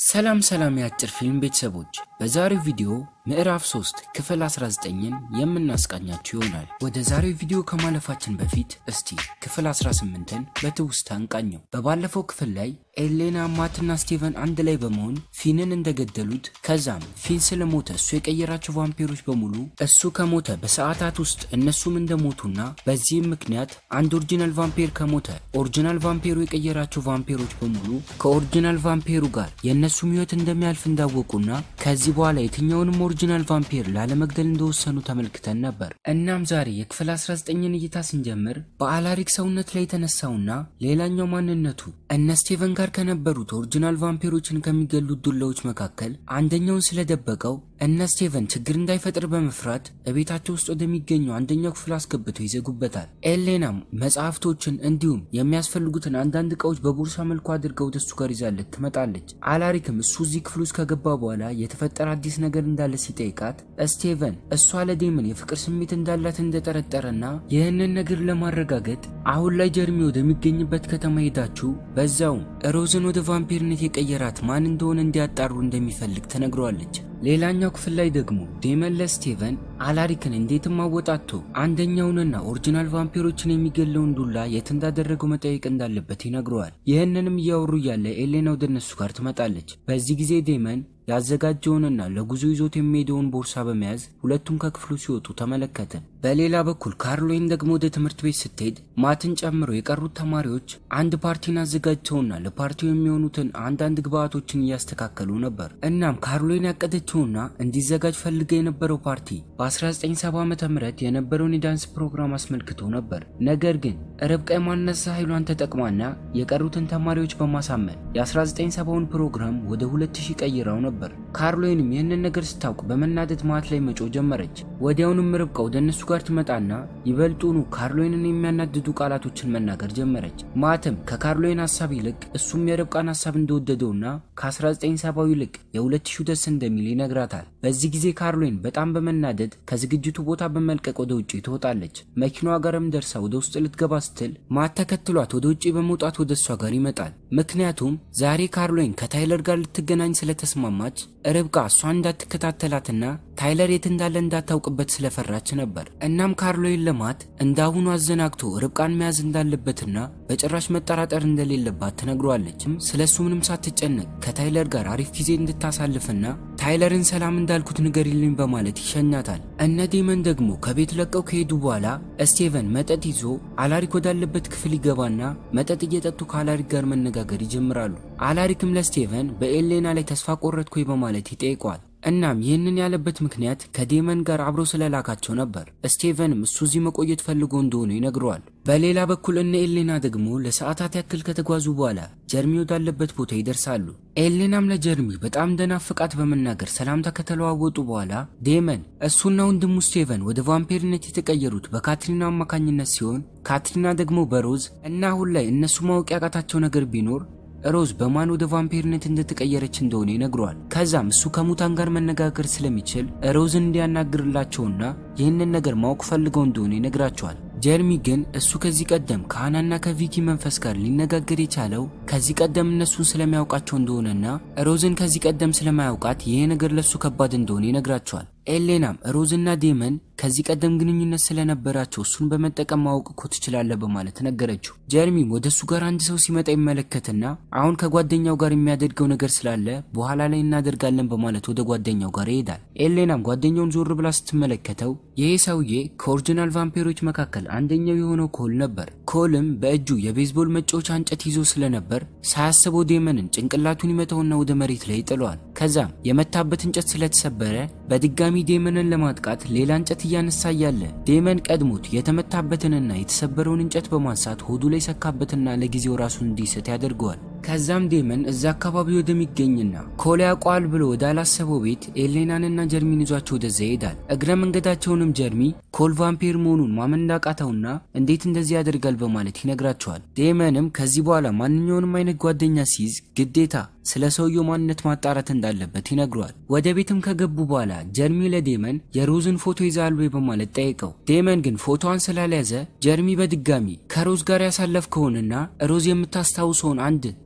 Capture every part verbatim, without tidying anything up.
ሰላም ሰላም የአጭርፊልም ቤተሰቦች በዛሬው ቪዲዮ ምዕራፍ ሶስት ክፍል አስራ ዘጠኝን የምናስቃኛችሁ ይሆናል። ወደ ዛሬው ቪዲዮ ከማለፋችን በፊት እስቲ ክፍል አስራ ስምንትን በትውስታ እንቃኘው። በባለፈው ክፍል ላይ ኤሌና ማትና ስቲቨን አንድ ላይ በመሆን ፊንን እንደገደሉት ከዛም ፊን ስለሞተ እሱ የቀየራቸው ቫምፒሮች በሙሉ እሱ ከሞተ በሰዓታት ውስጥ እነሱም እንደሞቱና በዚህም ምክንያት አንድ ኦሪጂናል ቫምፒር ከሞተ ኦሪጂናል ቫምፒሩ የቀየራቸው ቫምፒሮች በሙሉ ከኦሪጂናል ቫምፒሩ ጋር የነሱም ህይወት እንደሚያልፍ እንዳወቁና ከዚህ በኋላ የትኛውንም ኦሪጂናል ቫምፒር ላለመግደል እንደወሰኑ ተመልክተን ነበር። እናም ዛሬ የክፍል አስራ ዘጠኝን እይታ ስንጀምር በአላሪክ ሰውነት ላይ ተነሳውና ሌላኛው ማንነቱ እነ ስቲቨን ጋር ከነበሩት ኦሪጂናል ቫምፒሮችን ከሚገሉት ዱላዎች መካከል አንደኛውን ስለደበቀው እነ ስቲቨን ችግር እንዳይፈጥር በመፍራት እቤታቸው ውስጥ ወደሚገኙ አንደኛው ክፍል አስገብተው ይዘጉበታል። ኤሌናም መጽሐፍቶችን እንዲሁም የሚያስፈልጉትን አንዳንድ ዕቃዎች በቦርሳ መልኩ አድርገው ወደሱ ጋር ይዛለት ትመጣለች። አላሪክም እሱ እዚህ ክፍል ውስጥ ከገባ በኋላ የተፈጠረ አዲስ ነገር እንዳለ ሲጠይቃት ስቲቨን እሷ ለዴመን የፍቅር ስሜት እንዳላት እንደጠረጠረና ይህንን ነገር ለማረጋገጥ አሁን ላይ ጀርሚ ወደሚገኝበት ከተማ ሄዳችሁ በዛው ሮዝን ወደ ቫምፒርነት የቀየራት ማን እንደሆነ እንዲያጣሩ እንደሚፈልግ ተነግሯለች። ሌላኛው ክፍል ላይ ደግሞ ዴመን ለስቲቨን አላሪክን እንዴትም አወጣቶ አንደኛውንና ኦሪጂናል ቫምፒሮችን የሚገለውን ዱላ የት እንዳደረገው መጠየቅ እንዳለበት ይነግረዋል። ይህንንም ያወሩ ያለ ኤሌና ወደነሱ ጋር ትመጣለች። በዚህ ጊዜ ዴመን ያዘጋጀውንና ለጉዞ ይዞት የሚሄደውን ቦርሳ በመያዝ ሁለቱም ከክፍሉ ሲወጡ ተመለከተ። በሌላ በኩል ካርሎይን ደግሞ ወደ ትምህርት ቤት ስትሄድ ማትን ጨምሮ የቀሩት ተማሪዎች አንድ ፓርቲን አዘጋጅተውና ለፓርቲው የሚሆኑትን አንዳንድ ግብአቶችን እያስተካከሉ ነበር። እናም ካርሎይን ያቀደችውና እንዲዘጋጅ ፈልገ የነበረው ፓርቲ በ1970 ዓመተ ምህረት የነበረውን የዳንስ ፕሮግራም አስመልክቶ ነበር። ነገር ግን ርብቃ የማነሳ ኃይሏን ተጠቅማና የቀሩትን ተማሪዎች በማሳመን የ1970ውን ፕሮግራም ወደ ሁለት ሺህ ቀይራው ነበር። ካርሎይንም ይህንን ነገር ስታውቅ በመናደድ ማት ላይ መጮህ ጀመረች። ወዲያውንም ርብቃ ወደ እነሱ ጋር ትመጣና ይበልጡኑ ካርሎይንን የሚያናድዱ ቃላቶችን መናገር ጀመረች። ማትም ከካርሎይን ሐሳብ ይልቅ እሱም የርብቃን ሐሳብ እንደወደደውና ከ1970ው ይልቅ የሁለት ሺህ ደስ እንደሚል ይነግራታል። በዚህ ጊዜ ካርሎይን በጣም በመናደድ ከዝግጅቱ ቦታ በመልቀቅ ወደ ውጪ ትወጣለች። መኪናዋ ጋርም ደርሳ ወደ ውስጥ ልትገባ ስትል ማት ተከትሏት ወደ ውጪ በመውጣት ወደ እሷ ጋር ይመጣል። ምክንያቱም ዛሬ ካርሎይን ከታይለር ጋር ልትገናኝ ስለተስማማ ርብቃ እሷን እንዳትከታተላትና ታይለር የት እንዳለ እንዳታውቅበት ስለፈራች ነበር። እናም ካርሎይን ለማት እንዳሁኑ አዘናግቶ ርብቃን መያዝ እንዳለበትና በጭራሽ መጠራጠር እንደሌለባት ተነግሯለች። ስለሱ ምንም ሳትጨነቅ ከታይለር ጋር አሪፍ ጊዜ እንድታሳልፍና ታይለርን ሰላም እንዳልኩት ንገሪልኝ በማለት ይሸኛታል። እነ ዴመን ደግሞ ከቤት ለቀው ከሄዱ በኋላ ስቲቨን መጠጥ ይዞ አላሪክ ወዳለበት ክፍል ይገባና መጠጥ እየጠጡ ከአላሪክ ጋር መነጋገር ይጀምራሉ። አላሪክም ለስቲቨን በኤሌና ላይ ተስፋ ቆረጥኩ በማለት ይጠይቀዋል። እናም ይህንን ያለበት ምክንያት ከዴመን ጋር አብሮ ስለላካቸው ነበር። ስቲቨንም እሱ እዚህ መቆየት ፈልጎ እንደሆነ ይነግረዋል። በሌላ በኩል እነ ኤሌና ደግሞ ለሰዓታት ያክል ከተጓዙ በኋላ ጀርሚ ወዳለበት ቦታ ይደርሳሉ። ኤሌናም ለጀርሚ በጣም እንደናፈቃት በመናገር ሰላምታ ከተለዋወጡ በኋላ ዴመን እሱና ወንድሙ ስቲቨን ወደ ቫምፒርነት የተቀየሩት በካትሪና አማካኝነት ሲሆን ካትሪና ደግሞ በሮዝ እና አሁን ላይ እነሱ ማወቅ ያቃታቸው ነገር ቢኖር ሮዝ በማን ወደ ቫምፒርነት እንደተቀየረች እንደሆነ ይነግረዋል። ከዛም እሱ ከሙታን ጋር መነጋገር ስለሚችል ሮዝን እንዲያናግርላቸውና ይህንን ነገር ማወቅ ፈልገው እንደሆነ ይነግራቸዋል። ጀርሚ ግን እሱ ከዚህ ቀደም ካናና ከቪኪ መንፈስ ጋር ሊነጋገር የቻለው ከዚህ ቀደም እነሱን ስለሚያውቃቸው እንደሆነና ሮዝን ከዚህ ቀደም ስለማያውቃት ይሄ ነገር ለሱ ከባድ እንደሆነ ይነግራቸዋል። ኤሌናም ሮዝና ዴመን ከዚህ ቀደም ግንኙነት ስለነበራቸው እሱን በመጠቀም ማወቅ እኮ ትችላለህ በማለት ነገረችው። ጀርሚም ወደሱ ጋር አንድ ሰው ሲመጣ ይመለከትና አሁን ከጓደኛው ጋር የሚያደርገው ነገር ስላለ በኋላ ላይ እናደርጋለን በማለት ወደ ጓደኛው ጋር ይሄዳል። ኤሌናም ጓደኛውን ዞር ብላ ስትመለከተው ይሄ ሰውዬ ከኦሪጂናል ቫምፒሮች መካከል አንደኛው የሆነው ኮል ነበር። ኮልም በእጁ የቤዝቦል መጫወቻ እንጨት ይዞ ስለነበር ሳያስበው ዴመንን ጭንቅላቱን ይመታውና ወደ መሬት ላይ ይጥለዋል። ከዛም የመታበት እንጨት ስለተሰበረ በድጋሚ ዴመንን ለማጥቃት ሌላ እንጨት እያነሳ ያለ ዴመን ቀድሞት የተመታበትንና የተሰበረውን እንጨት በማንሳት ሆዱ ላይ ሰካበትና ለጊዜው ራሱን እንዲስት ያደርገዋል። ከዛም ዴመን እዛ አካባቢ ወደሚገኝና ኮል ያቋል ብሎ ወዳላሰበው ቤት ኤሌናንና ጀርሚን ይዟቸው ወደዛ ይሄዳል። እግረ መንገዳቸውንም ጀርሚ ኮል ቫምፒር መሆኑን ማመን እንዳቃተውና እንዴት እንደዚህ ያደርጋል በማለት ይነግራቸዋል። ዴመንም ከዚህ በኋላ ማንኛውንም አይነት ጓደኛ ሲይዝ ግዴታ ስለሰውየው ማንነት ማጣራት እንዳለበት ይነግረዋል። ወደ ቤትም ከገቡ በኋላ ጀርሚ ለዴመን የሮዝን ፎቶ ይዛል ወይ በማለት ጠይቀው ዴመን ግን ፎቶዋን ስላልያዘ ጀርሚ በድጋሚ ከሮዝ ጋር ያሳለፍከውንና ሮዝ የምታስታውሰውን አንድ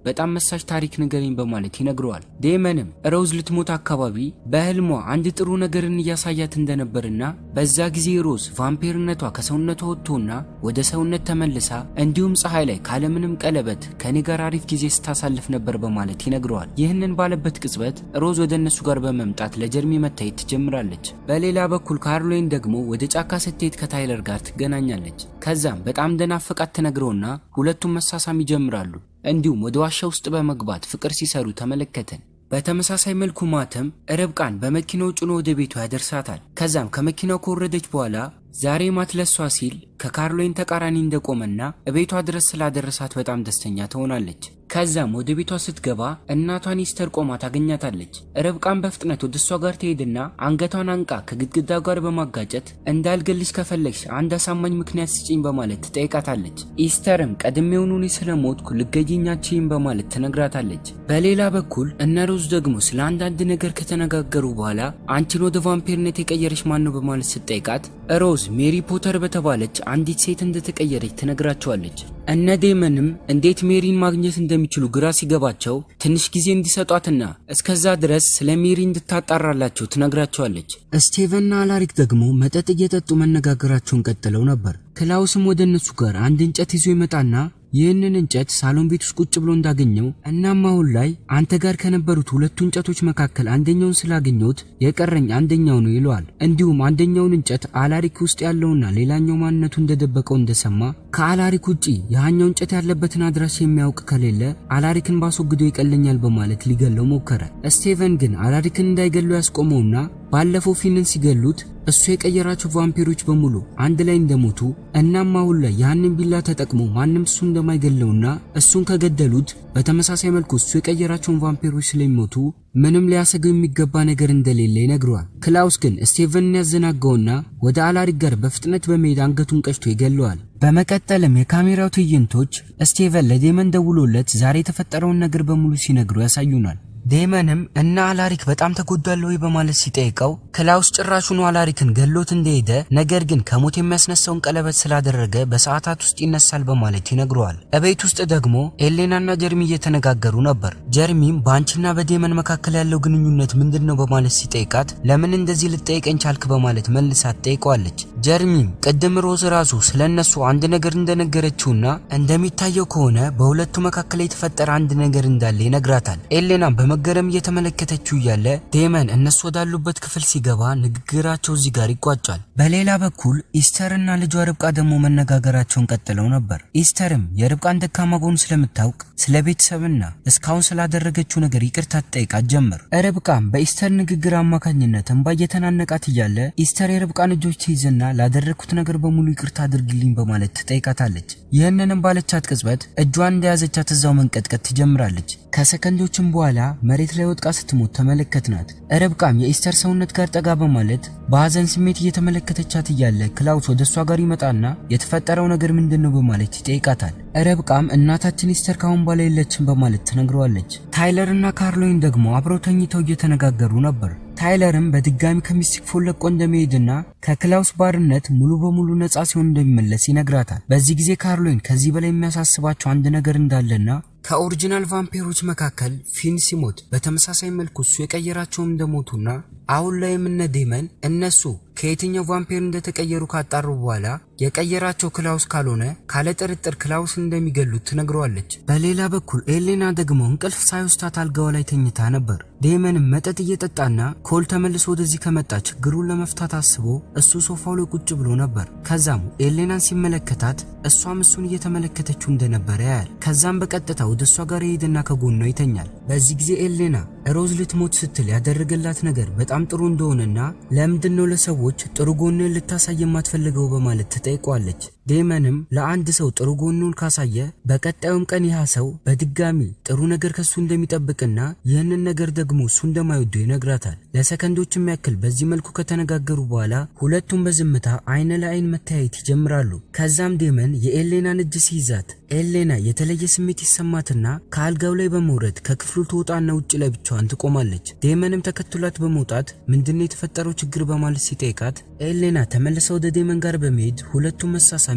በጣም መሳሽ ታሪክ ንገረኝ በማለት ይነግረዋል። ዴመንም ሮዝ ልትሞት አካባቢ በህልሟ አንድ ጥሩ ነገርን ያሳያት እንደነበርና በዛ ጊዜ ሮዝ ቫምፓየርነቷ ከሰውነቷ ወጥቶና ወደ ሰውነት ተመልሳ እንዲሁም ፀሐይ ላይ ካለምንም ቀለበት ከኔ ጋር አሪፍ ጊዜ ስታሳልፍ ነበር በማለት ይነግረዋል። ይህንን ባለበት ቅጽበት ሮዝ ወደ እነሱ ጋር በመምጣት ለጀርሚ መታየት ትጀምራለች። በሌላ በኩል ካርሎይን ደግሞ ወደ ጫካ ስትሄድ ከታይለር ጋር ትገናኛለች። ከዛም በጣም እንደናፈቃት ትነግረውና ሁለቱም መሳሳም ይጀምራሉ። እንዲሁም ወደ ዋሻ ውስጥ በመግባት ፍቅር ሲሰሩ ተመለከተን። በተመሳሳይ መልኩ ማተም ርብቃን በመኪናው ጭኖ ወደ ቤቷ ያደርሳታል። ከዛም ከመኪናው ከወረደች በኋላ ዛሬ ማትለሷ ሲል ከካርሎይን ተቃራኒ እንደቆመና ቤቷ ድረስ ስላደረሳት በጣም ደስተኛ ትሆናለች። ከዛም ወደ ቤቷ ስትገባ እናቷን ኢስተር ቆማ ታገኛታለች። ርብቃን በፍጥነት ወደ እሷ ጋር ትሄድና አንገቷን አንቃ ከግድግዳው ጋር በማጋጨት እንዳልገልሽ ከፈለግሽ አንድ አሳማኝ ምክንያት ስጪኝ በማለት ትጠይቃታለች። ኢስተርም ቀድሜውኑ እኔ ስለሞትኩ ልገጂኛችኝ በማለት ትነግራታለች። በሌላ በኩል እነ ሮዝ ደግሞ ስለ አንዳንድ ነገር ከተነጋገሩ በኋላ አንቺን ወደ ቫምፓየርነት የቀየረሽ ማን ነው በማለት ስትጠይቃት ሮዝ ሜሪ ፖተር በተባለች አንዲት ሴት እንደተቀየረች ትነግራቸዋለች። እነ ዴመንም እንዴት ሜሪን ማግኘት እንደሚችሉ ግራ ሲገባቸው ትንሽ ጊዜ እንዲሰጧትና እስከዛ ድረስ ስለ ሜሪ እንድታጣራላቸው ትነግራቸዋለች። ስቲቨንና አላሪክ ደግሞ መጠጥ እየጠጡ መነጋገራቸውን ቀጥለው ነበር። ክላውስም ወደ እነሱ ጋር አንድ እንጨት ይዞ ይመጣና ይህንን እንጨት ሳሎን ቤት ውስጥ ቁጭ ብሎ እንዳገኘው እናም አሁን ላይ አንተ ጋር ከነበሩት ሁለቱ እንጨቶች መካከል አንደኛውን ስላገኘሁት የቀረኝ አንደኛው ነው ይለዋል። እንዲሁም አንደኛውን እንጨት አላሪክ ውስጥ ያለውና ሌላኛው ማንነቱ እንደደበቀው እንደሰማ ከአላሪክ ውጪ ያኛው እንጨት ያለበትን አድራሽ የሚያውቅ ከሌለ አላሪክን ባስወግዶ ይቀለኛል በማለት ሊገለው ሞከረ። ስቲቨን ግን አላሪክን እንዳይገለው ያስቆመውና ባለፈው ፊንን ሲገሉት እሱ የቀየራቸው ቫምፓየሮች በሙሉ አንድ ላይ እንደሞቱ እናም አሁን ላይ ያንን ቢላ ተጠቅሞ ማንንም እሱ እንደማይገለውና እሱን ከገደሉት በተመሳሳይ መልኩ እሱ የቀየራቸውን ቫምፓየሮች ስለሚሞቱ ምንም ሊያሰገው የሚገባ ነገር እንደሌለ ይነግረዋል። ክላውስ ግን ስቲቨንን ያዘናጋውና ወደ አላሪክ ጋር በፍጥነት በመሄድ አንገቱን ቀጭቶ ይገለዋል። በመቀጠልም የካሜራው ትዕይንቶች ስቲቨን ለዴመን ደውሎለት ዛሬ የተፈጠረውን ነገር በሙሉ ሲነግሩ ያሳዩናል። ዴመንም እና አላሪክ በጣም ተጎዳለው በማለት ሲጠይቀው ክላውስ ጭራሹን አላሪክን ገሎት እንደሄደ ነገር ግን ከሞት የሚያስነሳውን ቀለበት ስላደረገ በሰዓታት ውስጥ ይነሳል በማለት ይነግረዋል። እቤት ውስጥ ደግሞ ኤሌናና ጀርሚ እየተነጋገሩ ነበር። ጀርሚም ባንቺና በዴመን መካከል ያለው ግንኙነት ምንድነው በማለት ሲጠይቃት ለምን እንደዚህ ልትጠይቀኝ ቻልክ በማለት መልሳ ትጠይቀዋለች። ጀርሚም ቀደም ሮዝ ራሱ ስለነሱ አንድ ነገር እንደነገረችውና እንደሚታየው ከሆነ በሁለቱ መካከል የተፈጠረ አንድ ነገር እንዳለ ይነግራታል። ኤሌናም በመገረም እየተመለከተችው ያለ ዴመን እነሱ ወዳሉበት ክፍል ሲገባ ንግግራቸው እዚህ ጋር ይቋጫል። በሌላ በኩል ኢስተርና ልጇ ርብቃ ደግሞ መነጋገራቸውን ቀጥለው ነበር። ኢስተርም የርብቃን ደካማ ጎን ስለምታውቅ ስለ ቤተሰብና እስካሁን ስላደረገችው ነገር ይቅርታ ትጠይቃት ጀመር። ርብቃም በኢስተር ንግግር አማካኝነት እንባ እየተናነቃት እያለ ኢስተር የርብቃን እጆች ትይዝና ላደረኩት ነገር በሙሉ ይቅርታ አድርግልኝ በማለት ትጠይቃታለች። ይህንንም ባለቻት ቅጽበት እጇን እንደያዘቻት እዛው መንቀጥቀጥ ትጀምራለች። ከሰከንዶችም በኋላ መሬት ላይ ወድቃ ስትሞት ተመለከትናት። ርብቃም የኢስተር ሰውነት ጋር ጠጋ በማለት በሐዘን ስሜት እየተመለከተቻት እያለ ክላውስ ወደሷ ጋር ይመጣና የተፈጠረው ነገር ምንድነው በማለት ይጠይቃታል። ርብቃም እናታችን ኢስተር ካሁን በኋላ የለችም በማለት ትነግረዋለች። ታይለርና ካርሎይን ደግሞ አብረው ተኝተው እየተነጋገሩ ነበር። ታይለርም በድጋሚ ከሚስቲክ ፎል ለቆ እንደሚሄድና ከክላውስ ባርነት ሙሉ በሙሉ ነፃ ሲሆን እንደሚመለስ ይነግራታል። በዚህ ጊዜ ካርሎይን ከዚህ በላይ የሚያሳስባቸው አንድ ነገር እንዳለና ከኦሪጂናል ቫምፓየሮች መካከል ፊን ሲሞት በተመሳሳይ መልኩ እሱ የቀየራቸው እንደሞቱና አሁን ላይ እነ ዴመን እነሱ ከየትኛው ቫምፓየር እንደተቀየሩ ካጣሩ በኋላ የቀየራቸው ክላውስ ካልሆነ ካለ ጥርጥር ክላውስ እንደሚገሉት ትነግረዋለች። በሌላ በኩል ኤሌና ደግሞ እንቅልፍ ሳይወስዳት አልጋው ላይ ተኝታ ነበር። ዴመንም መጠጥ እየጠጣና ኮል ተመልሶ ወደዚህ ከመጣ ችግሩን ለመፍታት አስቦ እሱ ሶፋው ላይ ቁጭ ብሎ ነበር። ከዛም ኤሌናን ሲመለከታት እሷም እሱን እየተመለከተችው እንደነበረ ያያል። ከዛም በቀጥታ ወደ እሷ ጋር ይሄድና ከጎኗ ይተኛል። በዚህ ጊዜ ኤሌና ሮዝ ልትሞት ስትል ያደረገላት ነገር በጣም ጥሩ እንደሆነና ለምንድነው ለሰዎች ጥሩ ጎንን ልታሳይ የማትፈልገው በማለት ትጠይቀዋለች። ዴመንም ለአንድ ሰው ጥሩ ጎኑን ካሳየ በቀጣዩም ቀን ያ ሰው በድጋሚ ጥሩ ነገር ከሱ እንደሚጠብቅና ይህንን ነገር ደግሞ እሱ እንደማይወደው ይነግራታል። ለሰከንዶችም ያክል በዚህ መልኩ ከተነጋገሩ በኋላ ሁለቱም በዝምታ አይን ለአይን መታየት ይጀምራሉ። ከዛም ዴመን የኤሌናን እጅ ሲይዛት ኤሌና የተለየ ስሜት ይሰማትና ከአልጋው ላይ በመውረድ ከክፍሉ ትወጣና ውጭ ላይ ብቻዋን ትቆማለች። ዴመንም ተከትሏት በመውጣት ምንድነው የተፈጠረው ችግር በማለት ሲጠይቃት ኤሌና ተመልሳ ወደ ዴመን ጋር በመሄድ ሁለቱም መሳሳም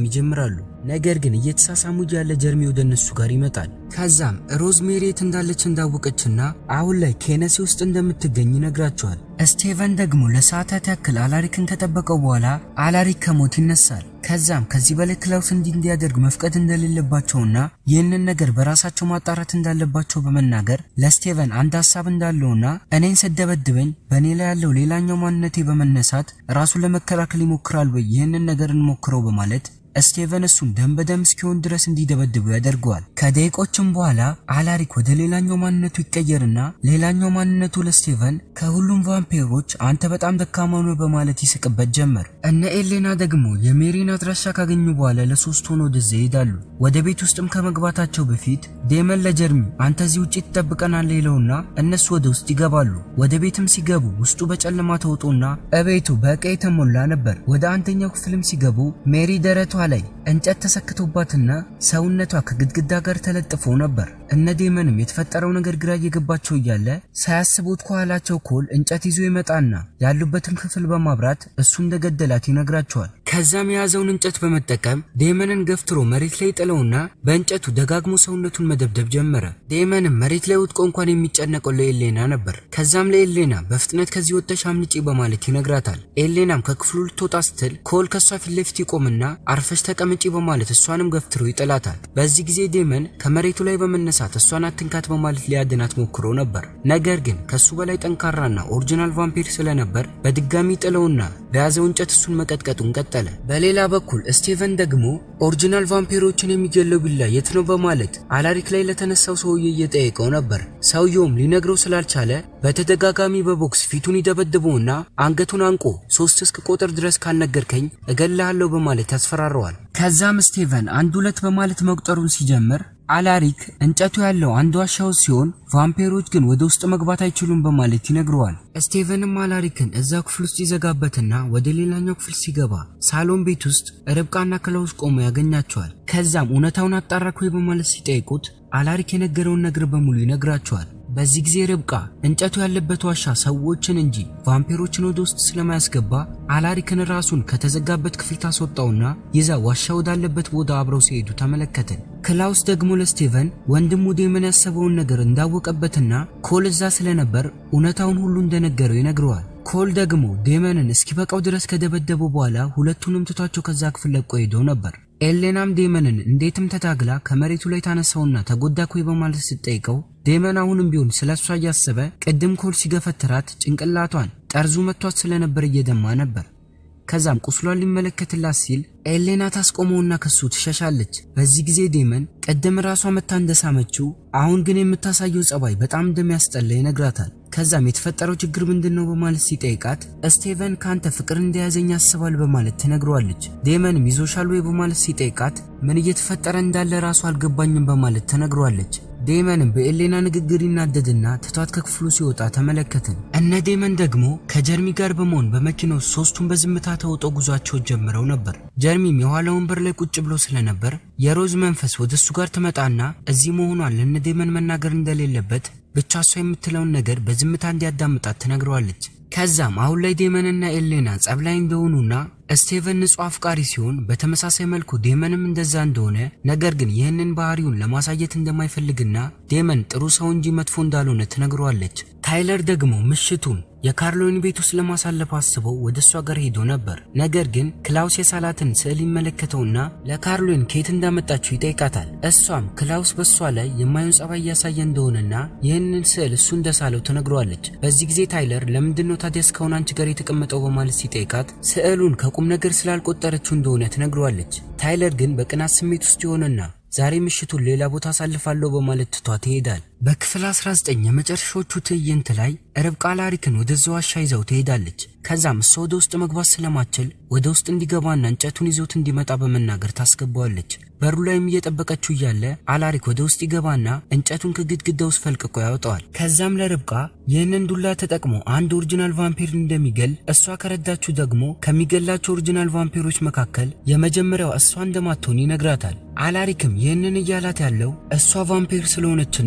መሳሳም ይጀምራሉ ነገር ግን እየተሳሳሙ ያለ ጀርሚ ወደ እነሱ ጋር ይመጣል ከዛም ሮዝሜሪ የት እንዳለች እንዳወቀችና አሁን ላይ ኬነሲ ውስጥ እንደምትገኝ ይነግራቸዋል ስቲቨን ደግሞ ለሰዓታት ያክል አላሪክን ከጠበቀው በኋላ አላሪክ ከሞት ይነሳል ከዛም ከዚህ በላይ ክላውስ እንዲያደርግ መፍቀድ እንደሌለባቸውና ይህንን ነገር በራሳቸው ማጣራት እንዳለባቸው በመናገር ለስቲቨን አንድ ሐሳብ እንዳለውና እኔን ሰደበድበኝ በኔ ላይ ያለው ሌላኛው ማንነቴ በመነሳት ራሱ ለመከላከል ይሞክራል ወይ ይህንን ነገር እንሞክረው በማለት ስቲቨን እሱን ደም በደም እስኪሆን ድረስ እንዲደበድቡ ያደርገዋል ከደቂቆችም በኋላ አላሪክ ወደ ሌላኛው ማንነቱ ይቀየርና ሌላኛው ማንነቱ ለስቲቨን ከሁሉም ቫምፓየሮች አንተ በጣም ደካማ ነህ በማለት ይስቅበት ጀመር እነ ኤሌና ደግሞ የሜሪን አድራሻ ካገኙ በኋላ ለሶስት ሆነው ወደዛ ይሄዳሉ ወደ ቤት ውስጥም ከመግባታቸው በፊት ዴመን ለጀርሚ አንተ እዚህ ውጪ ተጠብቀናል ይለውና እነሱ ወደ ውስጥ ይገባሉ ወደ ቤትም ሲገቡ ውስጡ በጨለማ ተውጦና እቤቱ በቃ የተሞላ ነበር ወደ አንደኛው ክፍልም ሲገቡ ሜሪ ደረቷ ላይ እንጨት ተሰክቶባትና ሰውነቷ ከግድግዳ ጋር ተለጥፎ ነበር እነ ዴመንም የተፈጠረው ነገር ግራ እየገባቸው ይያለ ሳያስቡት ከኋላቸው ኮል እንጨት ይዞ ይመጣና ያሉበትን ክፍል በማብራት እሱ እንደገደላት ይነግራቸዋል ከዛም ያዘውን እንጨት በመጠቀም ዴመንን ገፍትሮ መሬት ላይ ጥለውና በእንጨቱ ደጋግሞ ሰውነቱን መደብደብ ጀመረ ዴመንም መሬት ላይ ወድቆ እንኳን የሚጨነቀው ለኤሌና ነበር ከዛም ለኤሌና በፍጥነት ከዚህ ወጥተሽ አምልጪ በማለት ይነግራታል ኤሌናም ከክፍሉ ልትወጣ ስትል ኮል ከሷ ፊት ለፊት ይቆምና አርፈሽ ተቀመጪ በማለት እሷንም ገፍትሮ ይጥላታል በዚህ ጊዜ ዴመን ከመሬቱ ላይ በመነሳት እሷን አትንካት በማለት ሊያድናት ሞክሮ ነበር ነገር ግን ከሱ በላይ ጠንካራና ኦሪጂናል ቫምፓየር ስለነበር በድጋሚ ጥለውና በያዘው እንጨት እሱን መቀጥቀጡን ቀጠለ በሌላ በኩል ስቲቨን ደግሞ ኦሪጂናል ቫምፓየሮችን የሚገለው ቢላ የት ነው በማለት አላሪክ ላይ ለተነሳው ሰውዬ እየጠየቀው ነበር ሰውየውም ሊነግረው ስላልቻለ በተደጋጋሚ በቦክስ ፊቱን ይደበድበውና አንገቱን አንቆ ሶስት እስከ ቁጥር ድረስ ካልነገርከኝ እገላለሁ በማለት ያስፈራራዋል ከዛም ስቲቨን አንድ ሁለት በማለት መቁጠሩን ሲጀምር አላሪክ እንጨቱ ያለው አንድ ዋሻው ሲሆን ቫምፓየሮች ግን ወደ ውስጥ መግባት አይችሉም በማለት ይነግረዋል ስቲቨንም አላሪክን እዛ ክፍል ውስጥ ይዘጋበትና ወደ ሌላኛው ክፍል ሲገባ ሳሎን ቤት ውስጥ ርብቃና ክላውስ ቆመው ያገኛቸዋል ከዛም እውነታውን አጣራኩ በማለት ሲጠይቁት አላሪክ የነገረውን ነገር በሙሉ ይነግራቸዋል በዚህ ጊዜ ርብቃ እንጨቱ ያለበት ዋሻ ሰዎችን እንጂ ቫምፓየሮችን ወደ ውስጥ ስለማያስገባ አላሪክን ራሱን ከተዘጋበት ክፍል ታስወጣውና ይዛ ዋሻ ወዳለበት ቦታ አብረው ሲሄዱ ተመለከተ ክላውስ ደግሞ ለስቲቨን ወንድሙ ዴመን ያሰበውን ነገር እንዳወቀበትና ኮል እዛ ስለነበር እውነታውን ሁሉ እንደነገረው ይነግረዋል ኮል ደግሞ ዴመንን እስኪበቃው ድረስ ከደበደበው በኋላ ሁለቱንም ትቷቸው ከዛ ክፍል ለቆ ሄዶ ነበር ኤሌናም ዴመንን እንዴትም ተታግላ ከመሬቱ ላይ ታነሳውና ተጎዳኩ በማለት ስትጠይቀው ዴመን አሁንም ቢሆን ስለሷ ያሰበ ቀደም ኮል ሲገፈትራት ጭንቅላቷን ጠርዙ መቷት ስለነበር እየደማ ነበር ከዛም ቁስሏን ሊመለከትላት ሲል ኤሌና ታስቆመውና ከሱ ትሸሻለች በዚህ ጊዜ ዴመን ቀደም ራሷ መታ እንደሳመችው አሁን ግን የምታሳየው ጸባይ በጣም እንደሚያስጠላ ይነግራታል ከዛም የተፈጠረው ችግር ምንድነው በማለት ሲጠይቃት ስቲቨን ካንተ ፍቅር እንደያዘኝ ያስባል በማለት ትነግረዋለች ዴመንም ይዞሻል ወይ በማለት ሲጠይቃት ምን እየተፈጠረ እንዳለ ራሱ አልገባኝም በማለት ትነግረዋለች ዴመንም በኤሌና ንግግር ይናደድና ተቷት ከክፍሉ ሲወጣ ተመለከተን እነ ዴመን ደግሞ ከጀርሚ ጋር በመሆን በመኪናው ሶስቱን በዝምታ ተውጠው ጉዟቸው ጀምረው ነበር ጀርሚም የኋላው ወንበር ላይ ቁጭ ብሎ ስለነበር የሮዝ መንፈስ ወደሱ ጋር ተመጣና እዚህ መሆኗን ለነ ዴመን መናገር እንደሌለበት ብቻ እሷ የምትለውን ነገር በዝምታ እንዲያዳምጣት ትነግረዋለች ከዛም አሁን ላይ ዴመንና ኤሌና ጸብ ላይ እንደሆኑና ስቲቨን ንጹህ አፍቃሪ ሲሆን በተመሳሳይ መልኩ ዴመንም እንደዛ እንደሆነ ነገር ግን ይህንን ባህሪውን ለማሳየት እንደማይፈልግና ዴመን ጥሩ ሰው እንጂ መጥፎ እንዳልሆነ ትነግረዋለች ታይለር ደግሞ ምሽቱን የካርሎን ቤት ውስጥ ለማሳለፍ አስበው ወደሷ ጋር ሄዶ ነበር ነገር ግን ክላውስ የሳላትን ስዕል ይመለከተውና ለካርሎን ከየት እንዳመጣችው ይጠይቃታል እሷም ክላውስ በሷ ላይ የማይሆን ጸባይ ያሳየ እንደሆነና ይህንን ስዕል እሱ እንደሳለው ትነግረዋለች በዚህ ጊዜ ታይለር ለምንድነው ታዲያ እስካሁን አንቺ ጋር የተቀመጠው በማለት ሲጠይቃት ስዕሉን ከቁም ነገር ስላልቆጠረችው እንደሆነ ትነግረዋለች ታይለር ግን በቅናት ስሜት ውስጥ ይሆንና ዛሬ ምሽቱን ሌላ ቦታ አሳልፋለሁ በማለት ትቷት ይሄዳል በክፍል አስራ ዘጠኝ የመጨረሻዎቹ ትዕይንት ላይ ርብቃ አላሪክን ወደ ዘዋሻ ይዘው ትሄዳለች ከዛም እሷ ወደ ውስጥ መግባት ስለማትችል ወደ ውስጥ እንዲገባና እንጨቱን ይዞት እንዲመጣ በመናገር ታስገባዋለች በሩ ላይም እየጠበቀችው ያለ አላሪክ ወደ ውስጥ ይገባና እንጨቱን ከግድግዳው ውስጥ ፈልቅቆ ያወጣዋል ከዛም ለርብቃ ይህንን ዱላ ተጠቅሞ አንድ ኦሪጂናል ቫምፓየር እንደሚገል እሷ ከረዳችው ደግሞ ከሚገላቸው ኦሪጂናል ቫምፓየሮች መካከል የመጀመሪያው እሷ እንደማትሆን ይነግራታል አላሪክም ይህንን እያላት ያለው እሷ ቫምፓየር ስለሆነችና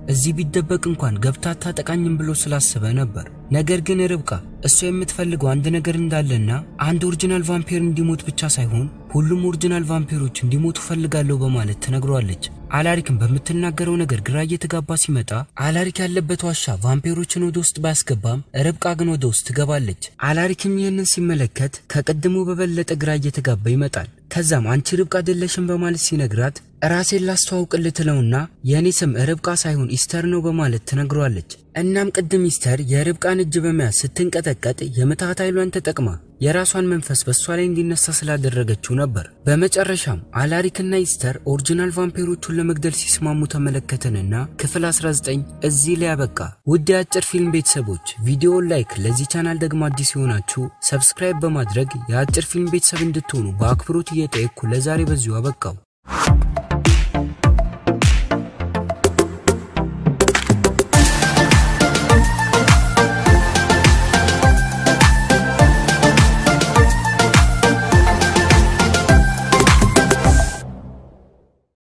እዚህ ቢደበቅ እንኳን ገብታ ታጠቃኝም ብሎ ስላሰበ ነበር። ነገር ግን ርብቃ እሱ የምትፈልገው አንድ ነገር እንዳለና አንድ ኦሪጂናል ቫምፓየር እንዲሞት ብቻ ሳይሆን ሁሉም ኦሪጂናል ቫምፓየሮች እንዲሞቱ ፈልጋለሁ በማለት ተነግሯለች። አላሪክም በመተናገረው ነገር ግራ እየተጋባ ሲመጣ አላሪክ ያለበት ዋሻ ቫምፓየሮችን ወደ ውስጥ ባስገባም ርብቃ ግን ወደ ውስጥ ትገባለች። አላሪክም ይህንን ሲመለከት ከቀድሞ በበለጠ ግራ እየተጋባ ይመጣል። ከዛም አንቺ ርብቃ አይደለሽም በማለት ሲነግራት ራሴን ላስተዋውቅልህ ትለውና የኔ ስም ርብቃ ሳይሆን ኢስተር ነው በማለት ተነግሯለች። እናም ቅድም ኢስተር የርብቃን እጅ በመያዝ ስትንቀጠቀጥ የምታት ኃይሏን ተጠቅማ የራሷን መንፈስ በሷ ላይ እንዲነሳ ስላደረገችው ነበር። በመጨረሻም አላሪክና ኢስተር ኦሪጂናል ቫምፓየሮቹን ለመግደል ሲስማሙ ተመለከተንና ክፍል አስራ ዘጠኝ እዚህ ላይ አበቃ። ውድ የአጭር ፊልም ቤተሰቦች ቪዲዮውን ላይክ፣ ለዚህ ቻናል ደግሞ አዲስ ሆናችሁ ሰብስክራይብ በማድረግ የአጭር ፊልም ቤተሰብ እንድትሆኑ በአክብሮት እየጠየቅኩ ለዛሬ በዚሁ አበቃው።